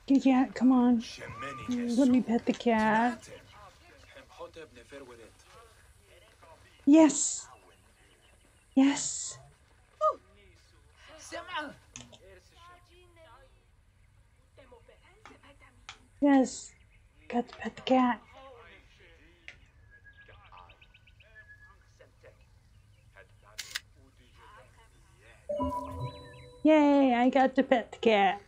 Kitty cat, come on. Let me pet the cat. Yes. Yes. Yes. Got to pet the cat. Yay, I got to pet the cat.